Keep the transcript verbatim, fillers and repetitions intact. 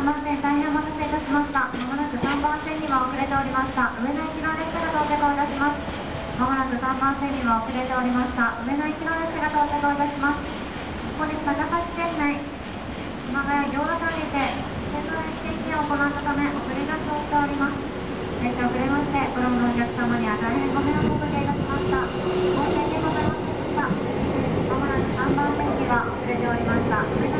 番線大変お待たせいたしました。まもなくさんばん線には遅れておりました上野行きの列車が到着をいたします。まもなくさんばん線には遅れておりました上野行きの列車が到着をいたします。本日高橋線内熊谷行田間にて線路内点検を行ったため遅れが生じております。列車遅れましてご覧のお客様には大変ご迷惑をおかけいたしました。申し訳ございませんでした。まもなくさんばん線には遅れておりました上野